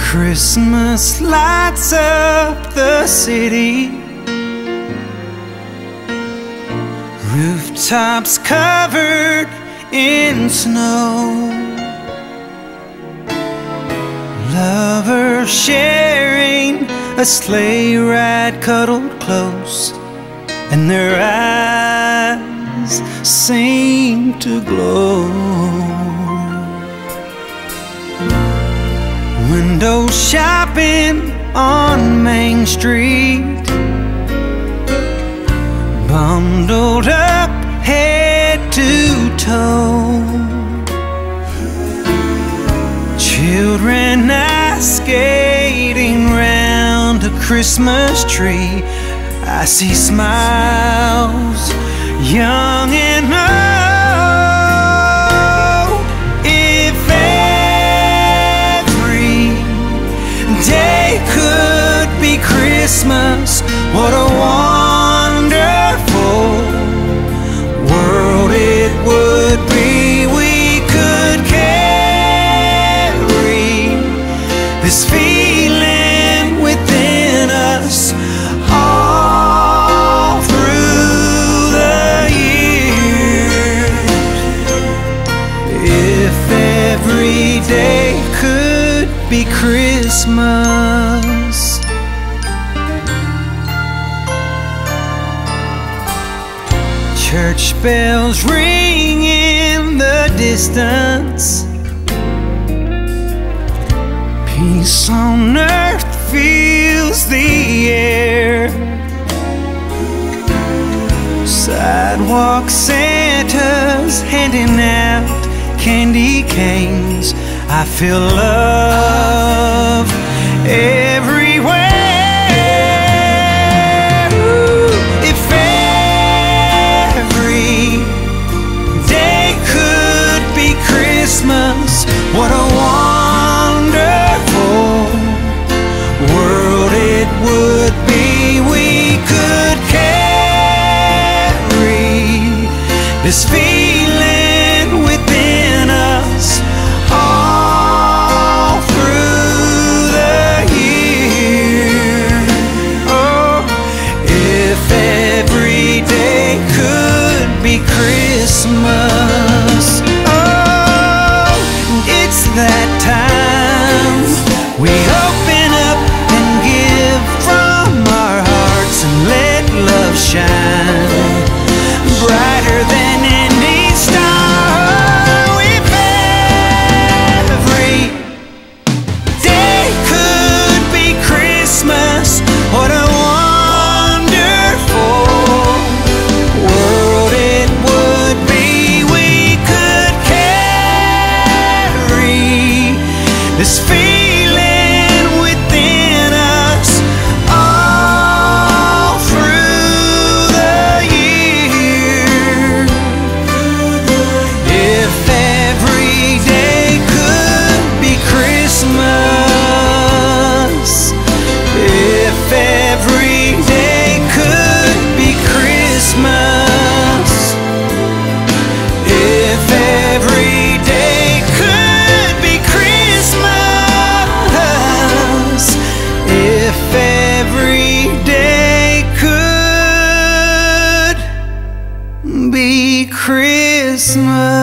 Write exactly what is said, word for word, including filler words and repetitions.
Christmas lights up the city, rooftops covered in snow, lovers sharing a sleigh ride cuddled close, and their eyes seem to glow. Window shopping on Main Street, bundled up head to toe, children are skating round a Christmas tree. I see smiles, young and old. If every day could be Christmas, what a wonderful world it would be. We could carry this feeling within us all through the years. If every day could be Christmas. Church bells ring in the distance, peace on earth fills the air. Sidewalk Santas handing out candy canes. I feel love everywhere. If every day could be Christmas, what a wonderful world it would be. We could carry this feeling within us all through the year. Oh, if every day could be Christmas. Oh, it's that time we open up and give from our hearts and let love shine brighter than any star. If every day could be Christmas, what a wonderful world it would be. We could carry this feeling within us all through the year. If every day could be Christmas, if every day could be Christmas, if every day could be Christmas, if every day could be Christmas.